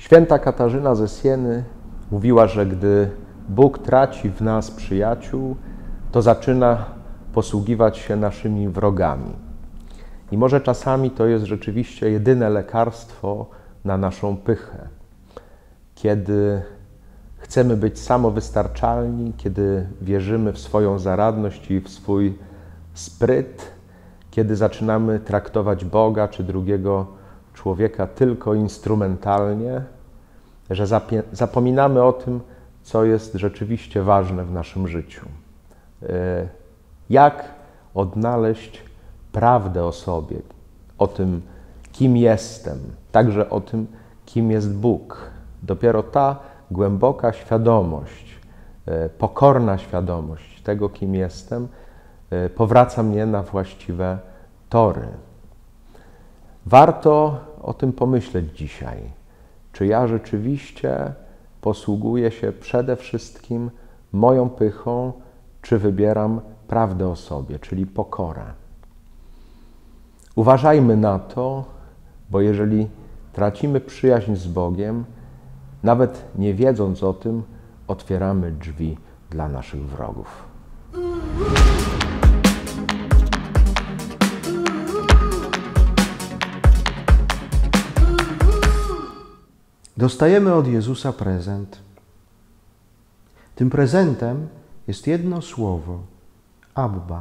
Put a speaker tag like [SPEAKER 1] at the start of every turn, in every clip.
[SPEAKER 1] Święta Katarzyna ze Sieny mówiła, że gdy Bóg traci w nas przyjaciół, to zaczyna posługiwać się naszymi wrogami. I może czasami to jest rzeczywiście jedyne lekarstwo na naszą pychę. Kiedy chcemy być samowystarczalni, kiedy wierzymy w swoją zaradność i w swój spryt, kiedy zaczynamy traktować Boga czy drugiego człowieka tylko instrumentalnie, że zapominamy o tym, co jest rzeczywiście ważne w naszym życiu. Jak odnaleźć prawdę o sobie, o tym, kim jestem, także o tym, kim jest Bóg. Dopiero ta głęboka świadomość, pokorna świadomość tego, kim jestem, powraca mnie na właściwe tory. Warto o tym pomyśleć dzisiaj. Czy ja rzeczywiście posługuję się przede wszystkim moją pychą, czy wybieram prawdę o sobie, czyli pokorę. Uważajmy na to, bo jeżeli tracimy przyjaźń z Bogiem, nawet nie wiedząc o tym, otwieramy drzwi dla naszych wrogów.
[SPEAKER 2] Dostajemy od Jezusa prezent. Tym prezentem jest jedno słowo – Abba.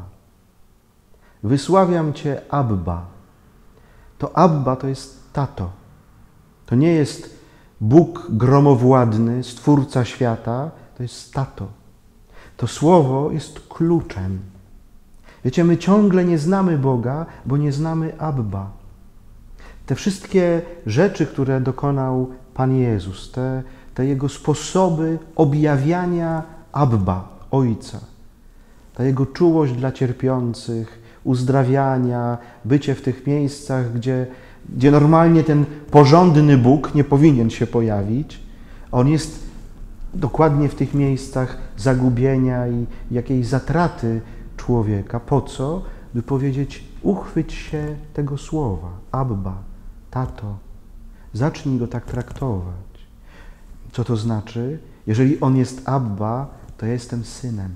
[SPEAKER 2] Wysławiam Cię, Abba. To Abba to jest tato. To nie jest Bóg gromowładny, Stwórca świata, to jest tato. To słowo jest kluczem. Wiecie, my ciągle nie znamy Boga, bo nie znamy Abba. Te wszystkie rzeczy, które dokonał Pan Jezus, te Jego sposoby objawiania Abba, Ojca, ta Jego czułość dla cierpiących, uzdrawiania, bycie w tych miejscach, gdzie normalnie ten porządny Bóg nie powinien się pojawić, On jest dokładnie w tych miejscach zagubienia i jakiejś zatraty człowieka. Po co? By powiedzieć, uchwyć się tego słowa, Abba, tato. Zacznij go tak traktować. Co to znaczy? Jeżeli on jest Abba, to ja jestem synem.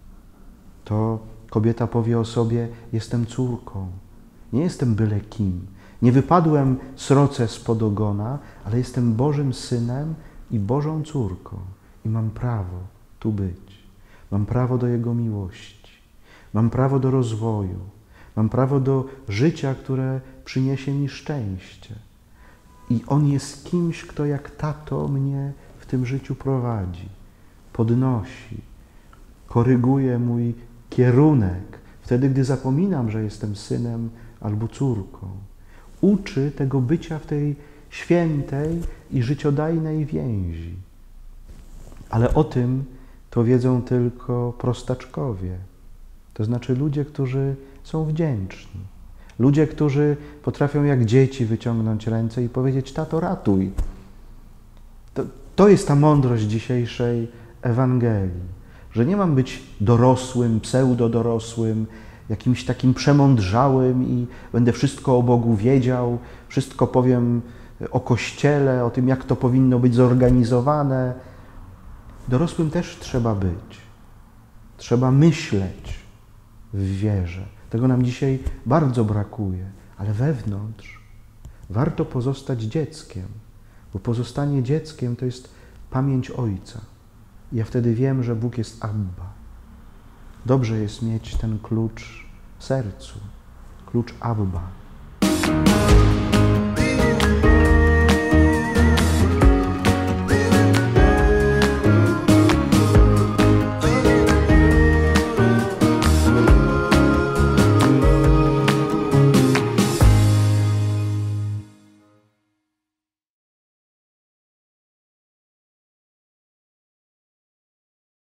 [SPEAKER 2] To kobieta powie o sobie, jestem córką. Nie jestem byle kim. Nie wypadłem sroce spod ogona, ale jestem Bożym synem i Bożą córką. I mam prawo tu być. Mam prawo do Jego miłości. Mam prawo do rozwoju. Mam prawo do życia, które przyniesie mi szczęście. I On jest kimś, kto jak tato mnie w tym życiu prowadzi, podnosi, koryguje mój kierunek, wtedy, gdy zapominam, że jestem synem albo córką. Uczy tego bycia w tej świętej i życiodajnej więzi. Ale o tym to wiedzą tylko prostaczkowie. To znaczy ludzie, którzy są wdzięczni. Ludzie, którzy potrafią jak dzieci wyciągnąć ręce i powiedzieć, tato, ratuj. To jest ta mądrość dzisiejszej Ewangelii, że nie mam być dorosłym, pseudodorosłym, jakimś takim przemądrzałym i będę wszystko o Bogu wiedział, wszystko powiem o Kościele, o tym, jak to powinno być zorganizowane. Dorosłym też trzeba być. Trzeba myśleć w wierze. Tego nam dzisiaj bardzo brakuje, ale wewnątrz warto pozostać dzieckiem, bo pozostanie dzieckiem to jest pamięć Ojca. I ja wtedy wiem, że Bóg jest Abba. Dobrze jest mieć ten klucz w sercu, klucz Abba.